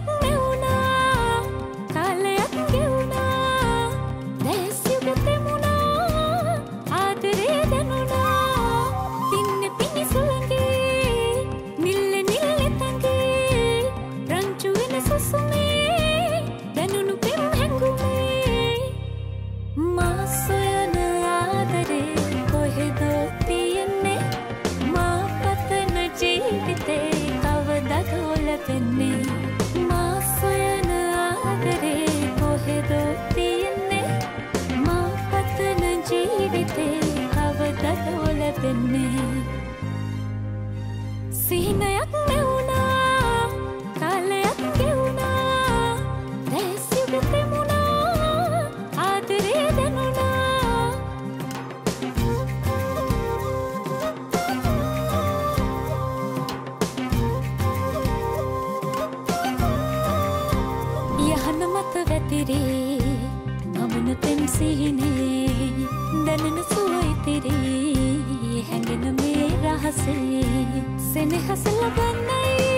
මෙවුනා කාලයක් ගෙවුනා දැසියුග තෙමුණා ආදරේ දැනුණා තින්න පිණි සුළඟේ නිල්ල නිල්ල තඟේ රංචු වෙන සුසුමේ දැනුණු පෙම් හැඟුමේ මා සොයන ආදරේ කොහෙදෝ තියෙන්නේ මා පතන ජීවිතේ කවදදෝ ලැබෙන්නේ මා සොයන ආදරේ කොහෙදෝ තියෙන්නේ මා පතන ජීවිතේ කවදදෝ ලැබෙන්නේ සිහිනයක් නැවුණා කාලයක් ගෙවුණා දැසියුග තෙමුණා ආදරේ දැනුණා යහන මත වැතිරේ නමන පෙම් සිහිනේ දැනෙන සුව ඉතිරේ හැඟෙන මේ රහසේ සෙනෙහස ලබන්නයි